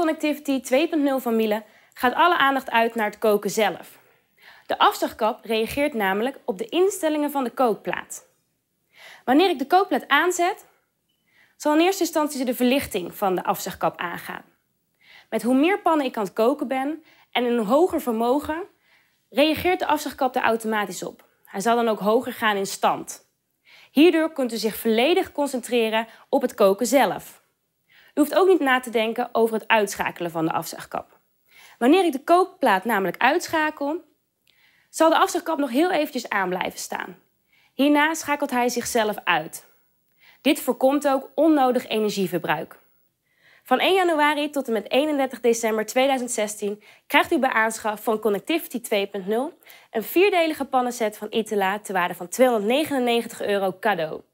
Connectivity 2.0 van Miele gaat alle aandacht uit naar het koken zelf. De afzuigkap reageert namelijk op de instellingen van de kookplaat. Wanneer ik de kookplaat aanzet, zal in eerste instantie de verlichting van de afzuigkap aangaan. Met hoe meer pannen ik aan het koken ben en een hoger vermogen, reageert de afzuigkap er automatisch op. Hij zal dan ook hoger gaan in stand. Hierdoor kunt u zich volledig concentreren op het koken zelf. U hoeft ook niet na te denken over het uitschakelen van de afzuigkap. Wanneer ik de kookplaat namelijk uitschakel, zal de afzuigkap nog heel eventjes aan blijven staan. Hierna schakelt hij zichzelf uit. Dit voorkomt ook onnodig energieverbruik. Van 1 januari tot en met 31 december 2016 krijgt u bij aanschaf van Connectivity 2.0 een 4-delige pannenset van Itala ter waarde van €299 cadeau.